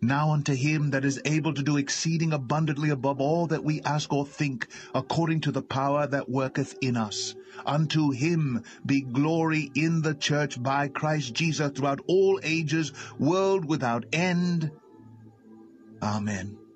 Now unto him that is able to do exceeding abundantly above all that we ask or think, according to the power that worketh in us. Unto him be glory in the church by Christ Jesus throughout all ages, world without end. Amen.